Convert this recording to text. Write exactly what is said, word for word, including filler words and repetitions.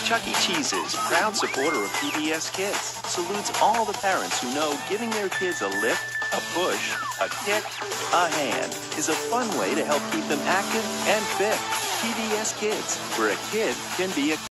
Chuck E. Cheese's, proud supporter of P B S Kids, salutes all the parents who know giving their kids a lift, a push, a kick, a hand is a fun way to help keep them active and fit. P B S Kids, where a kid can be a